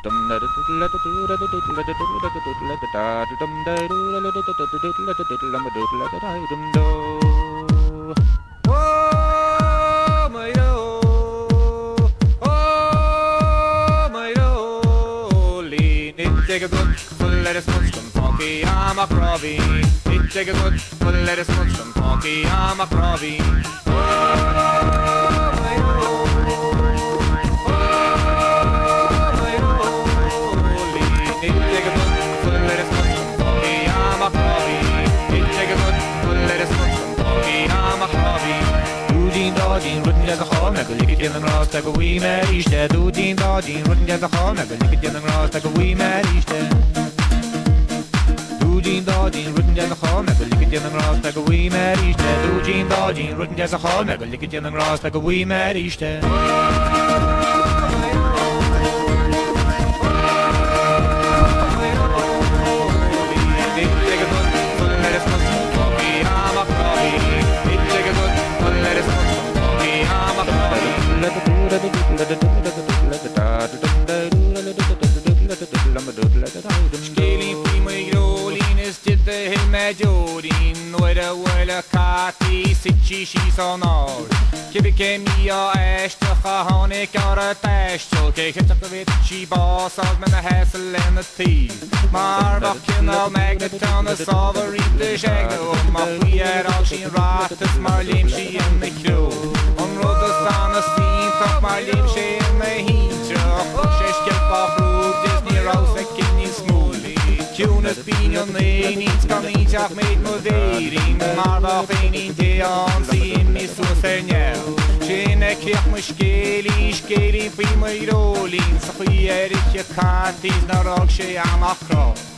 Take a good full lettuce mushroom funky, I'm a crobby. Take a good full lettuce mushroom funky, I'm a crobby. Take a good full lettuce mushroom funky, I'm a crobby. Take a good full lettuce mushroom funky, I'm a crobby. Doodin dodin, rootin' as a hall, never lick it in the grass like a wee man each day. Doodin dodin, rootin' as a hall, never lick it in the grass like a wee man each day. Doodin dodin, rootin' as a hall, never lick it in the grass like a wee man each day. Doodin dodin, rootin' as a hall, never lick it in the grass like a wee man each day. Scaling free my rolling is did the hill majorin Noira willa kati sitchi she's on all Kibbe came ya ashta honik or a tash so cake it up with she boss of men a hassle and a thief Marvach in all magneton the sovereign the shagno my we are all she ratas marlim she in the crew on road the sun a steam top marlim she in the heat she's kept off road Disney Rose the king is smooth Tunes bean on the needs coming up made modering Marvach in the on the me so senior Shane kirch mushkeli skeli fi my rolling so here ich kat is na rock she am akro